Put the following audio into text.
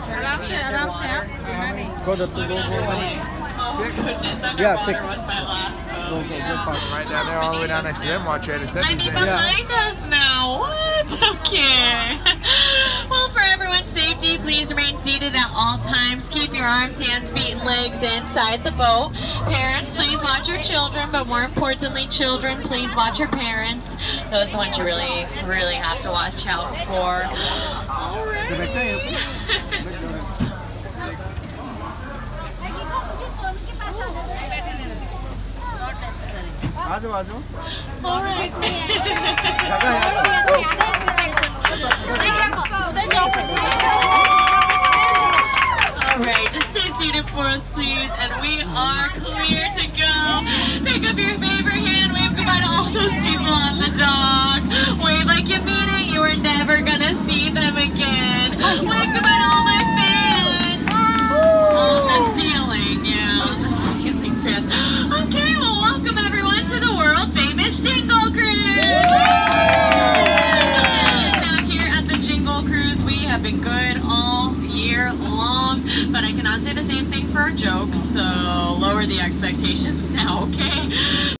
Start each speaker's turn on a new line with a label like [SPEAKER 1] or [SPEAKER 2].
[SPEAKER 1] Go to go. Yeah, 6. Go fast.
[SPEAKER 2] Right down there, all the way down next to them. Watch out,
[SPEAKER 3] I mean, behind us now. What? Okay. Well, for everyone's safety, please remain seated at all times. Keep your arms, hands, feet, and legs inside the boat. Parents, please watch your children, but more importantly, children, please watch your parents. Those are the ones you really, really have to watch out for. All right.
[SPEAKER 1] Ajo.
[SPEAKER 3] All right. Alright, just stay seated for us, please, and we are clear to go. Pick up your favorite hand, wave goodbye to all those people on the dock. Wave like you mean it, you are never gonna see them again. Wave goodbye to all my fans. On the ceiling, yeah, on the ceiling fans. Okay, well, welcome everyone to the world famous Jingle Cruise. Now here at the Jingle Cruise, we have been good all year long, but I cannot say the same thing for our jokes, so lower the expectations now, okay?